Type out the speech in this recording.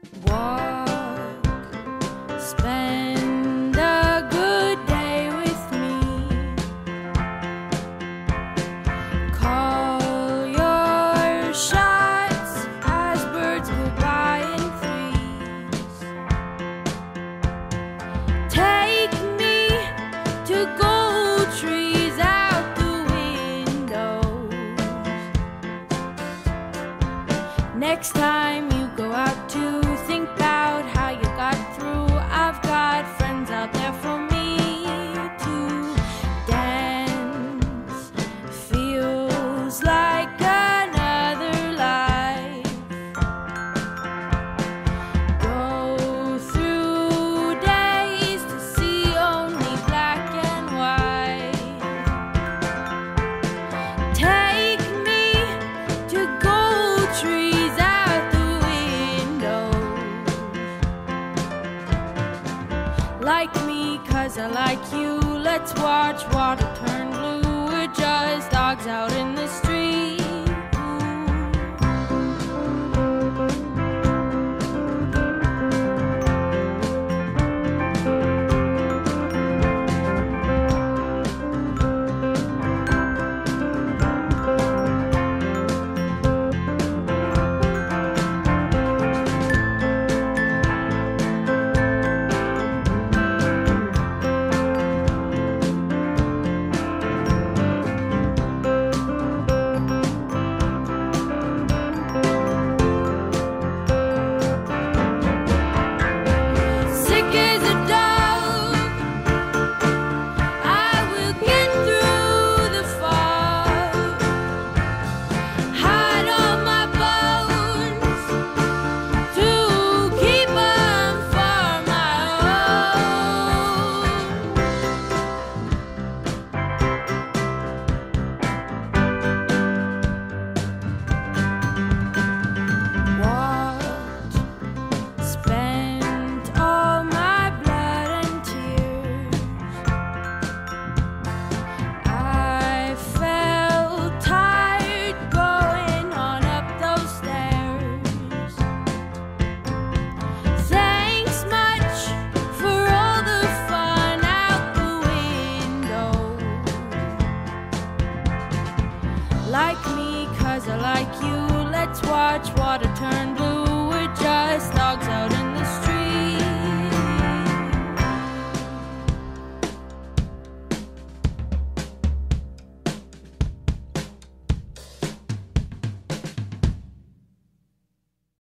Walk, spend a good day with me. Call your shots as birds go by in threes. Take me to gold trees out the windows. Next time you go out to think about how you got through, I've got friends out there for me to dance. Feels like another life. Go through days to see only black and white. Take me to gold trees out the windows. Like me, 'cause I like you. Let's watch water turn blue. We're just dogs out in the street. Sick as a dog, I will get through the fog. Hide all my bones to keep 'em for my own. Walked, spent all my blood and tears. I felt tired going on up those stairs. Thanks much for all the fun out the window. Like me, 'cause I like you. Let's watch water turn blue.